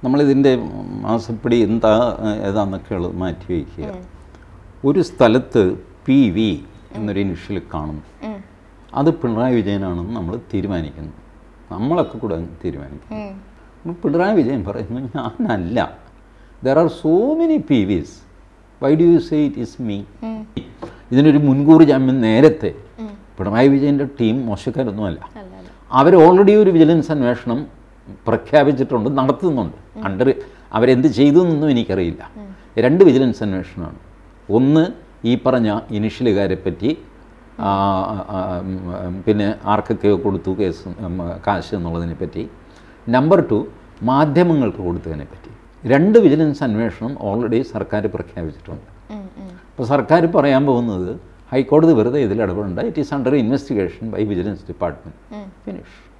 നമ്മളിതിൻ്റെ മാസപ്പടി എന്താ ഏതാന്നൊക്കെ ഉള്ളത് മാറ്റി വയ്ക്കുക. ഒരു സ്ഥലത്ത് PV എന്നൊരു ഇനിഷ്യൽ കാണുന്നു, അത് പിണറായി വിജയനാണെന്ന് നമ്മൾ തീരുമാനിക്കുന്നു, നമ്മളൊക്കെ കൂടെ തീരുമാനിക്കുന്നു. പിണറായി വിജയൻ പറയുന്നു ഞാനല്ല, there are so many PVs, why do you say it is me? ഇതിനൊരു മുൻകൂർ ജാമ്യം നേരത്തെ പിണറായി വിജയൻ്റെ ടീം മോശക്കാരൊന്നുമല്ല, അവർ ഓൾറെഡി ഒരു വിജിലൻസ് അന്വേഷണം പ്രഖ്യാപിച്ചിട്ടുണ്ട്, നടത്തുന്നുണ്ട്. അവരെന്ത് ചെയ്തു എന്നൊന്നും എനിക്കറിയില്ല. 2 വിജിലൻസ് അന്വേഷണമാണ്. ഒന്ന് ഈ പറഞ്ഞ ഇനിഷ്യലുകാരെ പറ്റി, പിന്നെ ആർക്കൊക്കെയോ കൊടുത്തു കാശ് എന്നുള്ളതിനെ പറ്റി. നമ്പർ 2 മാധ്യമങ്ങൾക്ക് കൊടുത്തതിനെ പറ്റി. 2 വിജിലൻസ് അന്വേഷണം ഓൾറെഡി സർക്കാർ പ്രഖ്യാപിച്ചിട്ടുണ്ട്. അപ്പോൾ സർക്കാർ പറയാൻ പോകുന്നത് ഹൈക്കോടതി വെറുതെ ഇതിൽ ഇടപെടേണ്ട, it is under investigation by vigilance department, finish.